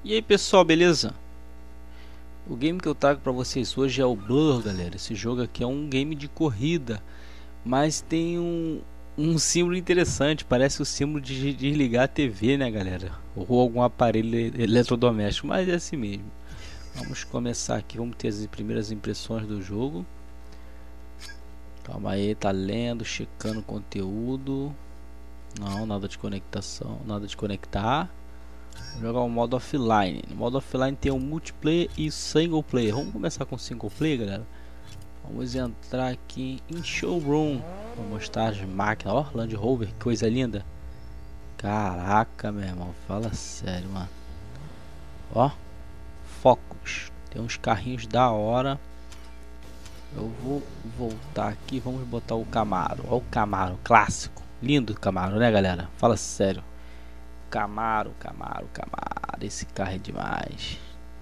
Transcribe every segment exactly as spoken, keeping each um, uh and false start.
E aí pessoal, beleza? O game que eu trago para vocês hoje é o Blur, galera. Esse jogo aqui é um game de corrida, mas tem um, um símbolo interessante. Parece o símbolo de desligar a T V, né, galera? Ou algum aparelho eletrodoméstico, mas é assim mesmo. Vamos começar aqui, vamos ter as primeiras impressões do jogo. Calma aí, tá lendo, checando o conteúdo. Não, nada de conectação, nada de conectar. Vou jogar o modo offline. No modo offline tem o multiplayer e single player. Vamos começar com single player, galera. Vamos entrar aqui em showroom. Vou mostrar as máquinas. Ó, Land Rover, que coisa linda. Caraca, meu irmão, fala sério, mano. Ó, Focus. Tem uns carrinhos da hora. Eu vou voltar aqui. Vamos botar o Camaro. Ó, o Camaro clássico. Lindo Camaro, né, galera? Fala sério. Camaro, Camaro, Camaro. Esse carro é demais.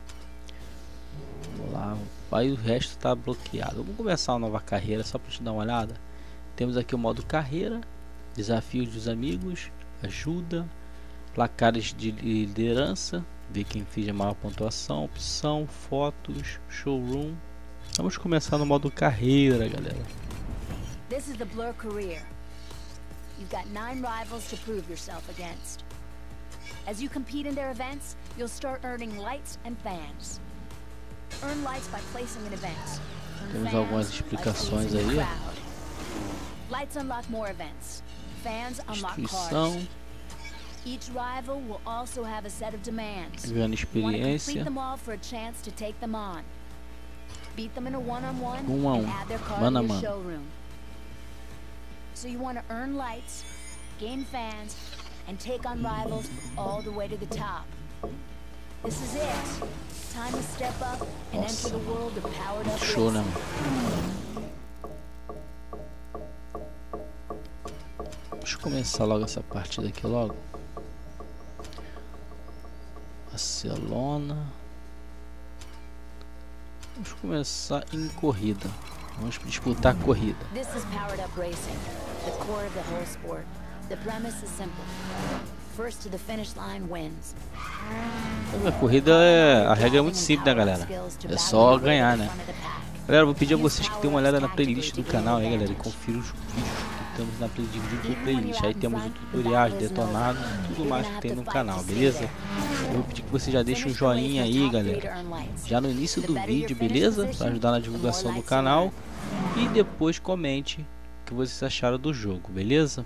Vamos lá. Aí o resto está bloqueado. Vamos começar uma nova carreira só para te dar uma olhada. Temos aqui o modo carreira, desafios dos amigos, ajuda, placares de liderança, ver quem fez a maior pontuação, opção, fotos, showroom. Vamos começar no modo carreira, galera. This is the Blur career. You've got nine rivals to prove yourself against. As you compete in their events, you'll start earning lights and fans. Earn lights by placing in events. Temos algumas explicações aí. Lights unlock more events. Fans unlock Instituição. cars. Each rival will also have a set of demands. Ganhando You want to complete experiência. them all for a chance to take them on. Beat them in a one-on-one Um a um. and add their car Mano a to your mano. showroom. So you want to earn lights, gain fans, and take on rivals all the way to the top. This is it. Time to step up and Nossa. enter the world of powered up Show, né, racing. mano? Deixa eu começar logo essa partida aqui logo. Barcelona. Vamos começar em corrida. Vamos disputar a corrida. This is powered up racing, the core of the whole sport. The premise is simple. First to the finish line wins. A corrida é... a regra é muito simples, né, galera? É só ganhar, né? Galera, vou pedir a vocês que tenham uma olhada na playlist do canal aí, galera, e confiram os vídeos que temos na playlist do playlist. Aí temos o tutoriais, detonados, tudo mais que tem no canal, beleza? Eu vou pedir que você já deixe um joinha aí, galera, já no início do vídeo, beleza? Para ajudar na divulgação do canal. E depois comente o que vocês acharam do jogo, beleza?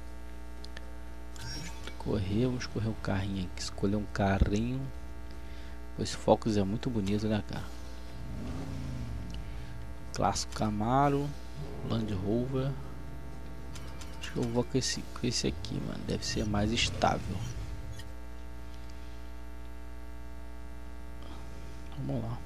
Correr, vamos correr um carrinho aqui, escolher um carrinho. Esse Focus é muito bonito, né, cara? Clássico Camaro, Land Rover. Acho que eu vou com esse, com esse aqui, mano. Deve ser mais estável. Vamos lá.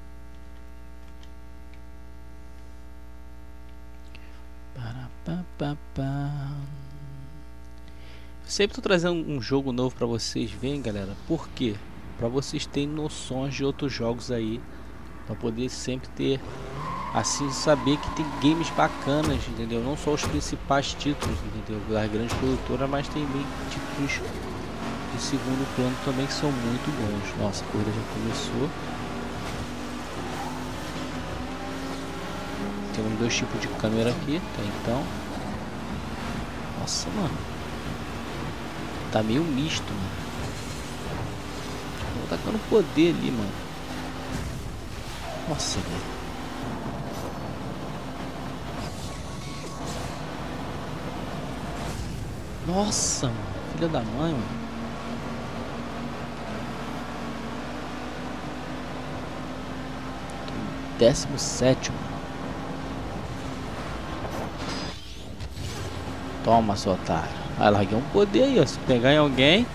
Para, pá, pá, pá. Sempre tô trazendo um jogo novo para vocês verem, galera. Por quê? Para vocês terem noções de outros jogos aí, para poder sempre ter, assim, saber que tem games bacanas, entendeu? Não só os principais títulos, entendeu? Das grandes produtoras, mas tem bem títulos de segundo plano também que são muito bons. Nossa, a corrida já começou. Temos dois tipos de câmera aqui, tá? Então, nossa, mano. Tá meio misto, mano. Tô tacando poder ali, mano. Nossa, velho. Nossa, mano. Filha da mãe, mano. Décimo sétimo. Toma, seu otário. Ah, larguei um poder aí, ó. Se pegar em alguém.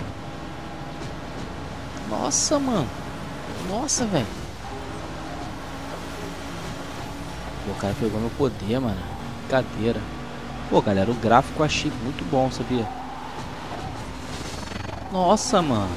Nossa, mano. Nossa, velho. O cara pegou meu poder, mano. Brincadeira. Pô, galera, o gráfico eu achei muito bom, sabia? Nossa, mano.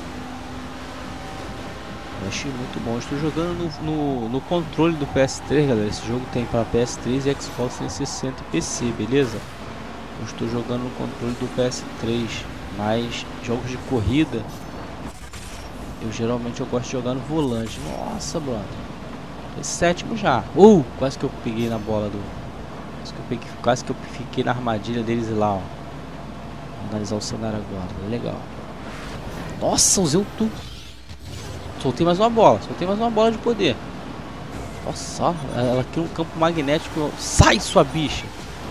Eu achei muito bom. Eu estou jogando no, no, no controle do P S três, galera. Esse jogo tem para P S três e Xbox trezentos e sessenta e P C, beleza? Eu estou jogando no controle do P S três, mas jogos de corrida Eu geralmente eu gosto de jogar no volante. Nossa, brother. Esse sétimo já. Uh, quase que eu peguei na bola do... Quase que eu, peguei... quase que eu fiquei na armadilha deles lá, ó. Vou analisar o cenário agora. É legal. Nossa, usei o tu. Soltei mais uma bola. Soltei mais uma bola de poder. Nossa, ó. Ela cria um campo magnético. Sai, sua bicha.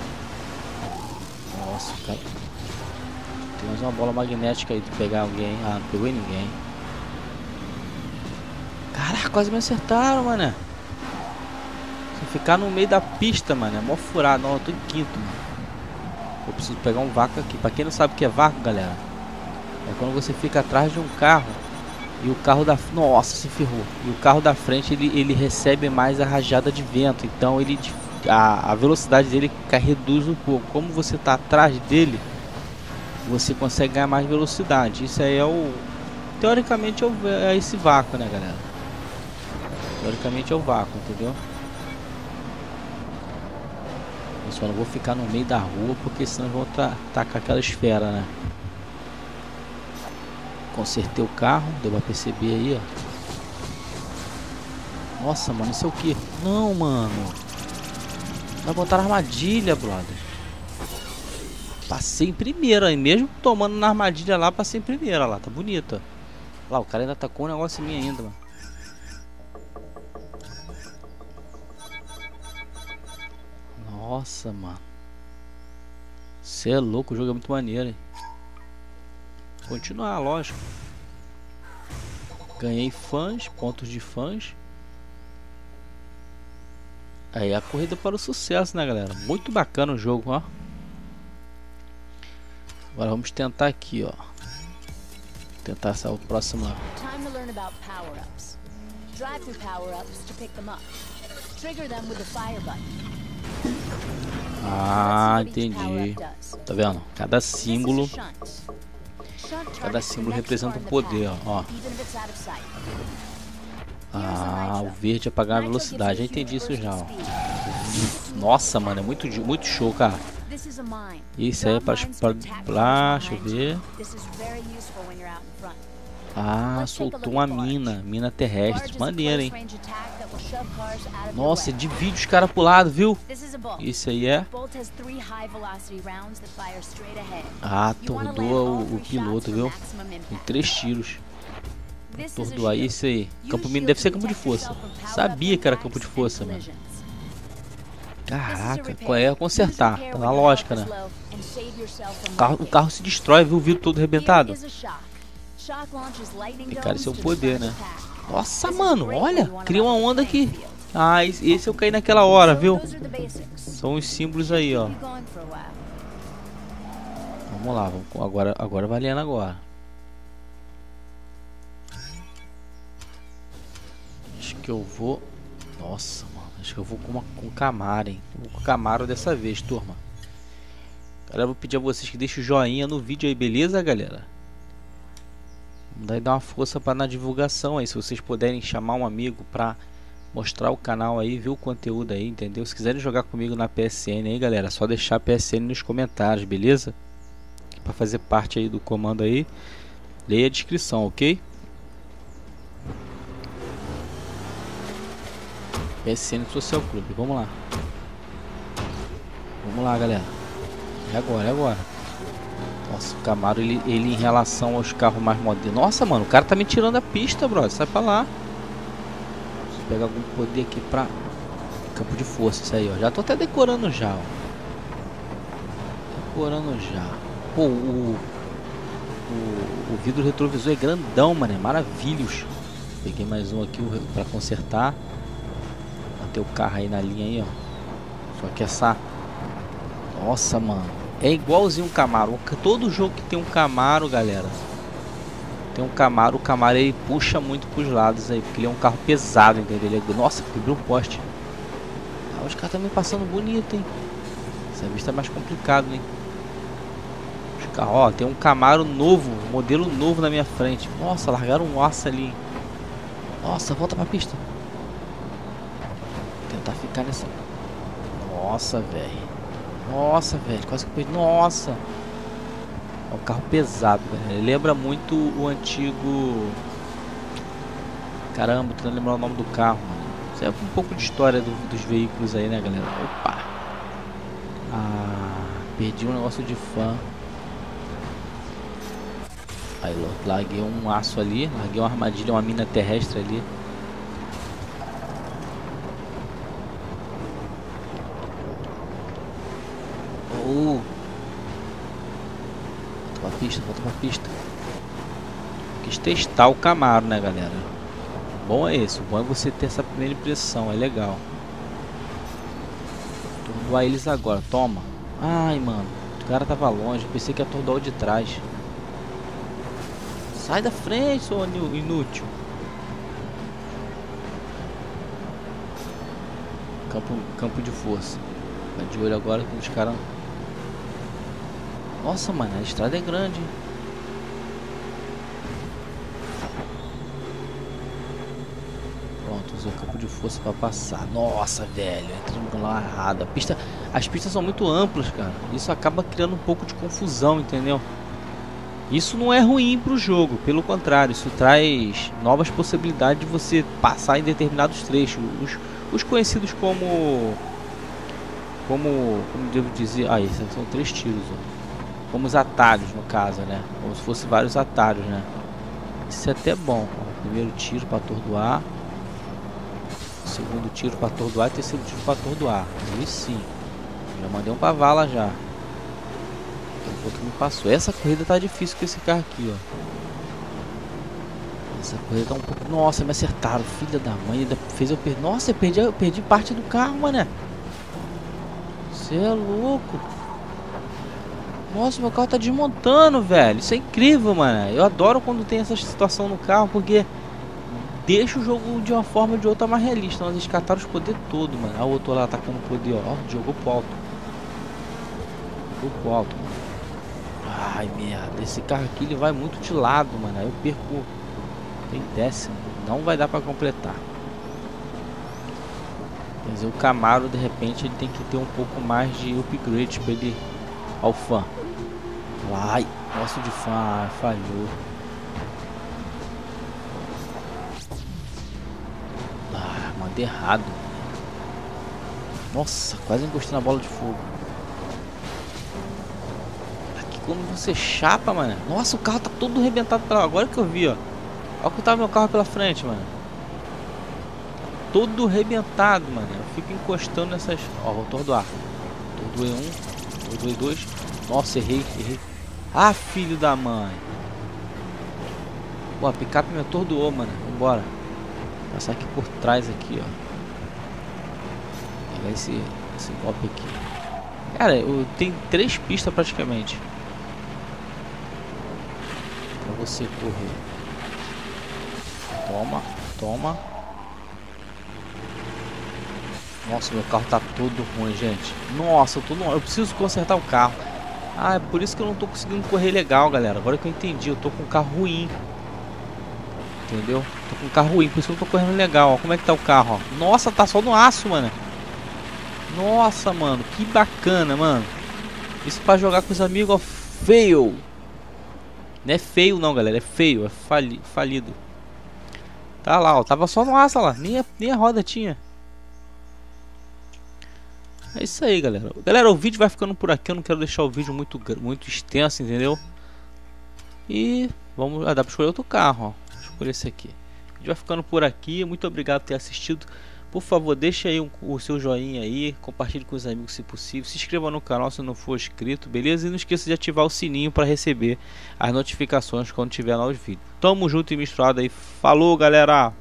Nossa, cara. Tem mais uma bola magnética aí de pegar alguém. Ah, não pegou ninguém. Caraca, quase me acertaram, mané. Se ficar no meio da pista, mano, é mó furado. Não, eu tô em quinto, mano. Eu preciso pegar um vácuo aqui. Pra quem não sabe o que é vácuo, galera, é quando você fica atrás de um carro e o carro da... Nossa, se ferrou. E o carro da frente, ele, ele recebe mais a rajada de vento. Então, ele a, a velocidade dele reduz um pouco. Como você tá atrás dele, você consegue ganhar mais velocidade. Isso aí é o... Teoricamente, é, o, é esse vácuo, né, galera? Teoricamente é o vácuo, entendeu? Eu só não vou ficar no meio da rua, porque senão vão tacar aquela esfera, né? Consertei o carro, deu pra perceber aí, ó. Nossa, mano, isso é o que? Não, mano. Vai botar armadilha, brother. Passei em primeira, aí mesmo tomando na armadilha lá, passei em primeira lá, tá bonita. Lá, o cara ainda tacou um negócio em mim ainda, mano. Nossa, mano. Você é louco, o jogo é muito maneiro, hein? Continuar, lógico. Ganhei fãs, pontos de fãs. Aí a corrida para o sucesso, né, galera? Muito bacana o jogo, ó. Agora vamos tentar aqui, ó. Tentar essa próxima. Time to learn about power-ups. Drive through power-ups to pick them up. Trigger them with the fire button. Ah, entendi. Tá vendo? Cada símbolo, cada símbolo representa um poder, ó. Ah, o verde é apagar a velocidade. Já entendi isso já, ó. Nossa, mano, é muito, muito show, cara. Isso aí é para, para, deixa eu ver. Ah, soltou uma mina, mina terrestre. Maneiro, hein? Nossa, divide os caras pro lado, viu? Isso aí é. Ah, atordoa o, o piloto, viu? Com três tiros. Atordoar isso aí. Campo mínimo deve ser campo de força. Sabia que era campo de força, mano. Caraca, qual é? Consertar. Tá na lógica, né? O carro, o carro se destrói, viu? O vidro todo arrebentado. E, cara, esse é o poder, né? Nossa, mano, olha. Cria uma onda aqui. Ah, esse eu caí naquela hora, viu? São os símbolos aí, ó. Vamos lá, vamos, agora, agora valendo agora. Acho que eu vou... Nossa, mano. Acho que eu vou com, uma, com Camaro, hein? Vou com Camaro dessa vez, turma. Galera, eu vou pedir a vocês que deixem o joinha no vídeo aí, beleza, galera? Daí dá uma força para na divulgação aí. Se vocês puderem chamar um amigo para mostrar o canal aí, ver o conteúdo aí, entendeu? Se quiserem jogar comigo na P S N aí, galera, é só deixar a P S N nos comentários, beleza? Para fazer parte aí do comando aí, leia a descrição, ok? P S N Social Club, vamos lá. Vamos lá, galera. É agora, é agora. Nossa, o Camaro, ele, ele em relação aos carros mais modernos. Nossa, mano, o cara tá me tirando a pista, brother. Sai pra lá. Preciso pegar algum poder aqui pra campo de força. Isso aí, ó. Já tô até decorando já, ó. Decorando já. Pô, o, o, o vidro retrovisor é grandão, mano. É maravilhoso. Peguei mais um aqui pra consertar. Tem o carro aí na linha aí, ó. Só que essa... Nossa, mano. É igualzinho um Camaro. Todo jogo que tem um Camaro, galera, tem um Camaro. O Camaro, ele puxa muito pros lados aí, porque ele é um carro pesado, entendeu? Ele é... Nossa, quebrou um poste. Ah, os caras também passando bonito, hein? Essa vista é mais complicado, hein? Os carros, ó. Tem um Camaro novo, modelo novo na minha frente. Nossa, largaram um aço ali. Nossa, volta pra pista. Tentar ficar nessa... Nossa, velho. Nossa, velho. Quase que... Nossa. É um carro pesado, velho. Lembra muito o antigo... Caramba, tô lembrando o nome do carro, mano. Isso é um pouco de história do, dos veículos aí, né, galera? Opa! Ah, perdi um negócio de fã. Aí, larguei um aço ali, larguei uma armadilha, uma mina terrestre ali. Oh! Volta pra pista, volta pra pista. Quis testar o Camaro, né, galera? Bom é esse, o bom é você ter essa primeira impressão, é legal. Atordoar eles agora, toma. Ai, mano, o cara tava longe, pensei que ia atordoar o de trás. Sai da frente, seu inútil. Campo, campo de força. Tá de olho agora que os caras... Nossa, mano, a estrada é grande, hein? Pronto, usou o campo de força pra passar. Nossa, velho, entramos lá errado. A pista, as pistas são muito amplas, cara. Isso acaba criando um pouco de confusão, entendeu? Isso não é ruim pro jogo, pelo contrário, isso traz novas possibilidades de você passar em determinados trechos. Os, os conhecidos como... Como... Como devo dizer... Ah, esses são três tiros, ó. Como os atalhos, no caso, né? Como se fosse vários atalhos, né? Isso é até bom. Ó, primeiro tiro para atordoar. Segundo tiro para atordoar e terceiro tiro para atordoar. Aí sim. Já mandei um pra vala já. O outro me passou. Essa corrida tá difícil com esse carro aqui, ó. Essa corrida tá um pouco... Nossa, me acertaram. Filha da mãe. Ainda fez eu perder... Nossa, eu perdi, eu perdi parte do carro, mano. Você é louco. Nossa, meu carro tá desmontando, velho. Isso é incrível, mano. Eu adoro quando tem essa situação no carro, porque deixa o jogo de uma forma ou de outra mais realista. Nós escataram os poderes todos, mano. Olha o outro lá atacando o poder, ó. Jogou pro alto. Jogou pro alto, mano. Ai, merda. Esse carro aqui, ele vai muito de lado, mano. Aí eu perco. Tem décimo. Não vai dar pra completar. Quer dizer, o Camaro, de repente, ele tem que ter um pouco mais de upgrade pra ele... Ao fã. Ai, nosso de fã, ah, falhou. Ah, mandei errado. Nossa, quase encostei na bola de fogo. Aqui quando você chapa, mano. Nossa, o carro tá todo arrebentado pra lá. Agora que eu vi, ó. Olha que tava meu carro pela frente, mano. Todo arrebentado, mano. Eu fico encostando nessas... Ó, vou atordoar. Atordoei um. Atordoei dois. Nossa, errei, errei. Ah, filho da mãe. Pô, a picape me atordoou, mano. Vambora. Passar aqui por trás aqui, ó. Pegar esse, esse golpe aqui. Cara, eu tenho três pistas praticamente pra você correr. Toma, toma. Nossa, meu carro tá todo ruim, gente. Nossa, eu tô no... Eu preciso consertar o carro. Ah, é por isso que eu não tô conseguindo correr legal, galera. Agora que eu entendi, eu tô com um carro ruim. Entendeu? Tô com um carro ruim, por isso que eu não tô correndo legal. Ó, como é que tá o carro, ó. Nossa, tá só no aço, mano. Nossa, mano, que bacana, mano. Isso pra jogar com os amigos, ó. Fail. Não é feio não, galera, é feio, é fali... falido. Tá lá, ó, tava só no aço, ó lá. Nem a, nem a roda tinha. É isso aí, galera. Galera, o vídeo vai ficando por aqui. Eu não quero deixar o vídeo muito, muito extenso, entendeu? E vamos... Ah, dá pra escolher outro carro, ó. Vou escolher esse aqui. O vídeo vai ficando por aqui. Muito obrigado por ter assistido. Por favor, deixa aí um, o seu joinha aí. Compartilhe com os amigos se possível. Se inscreva no canal se não for inscrito, beleza? E não esqueça de ativar o sininho para receber as notificações quando tiver novos vídeos. Tamo junto e misturado aí. Falou, galera!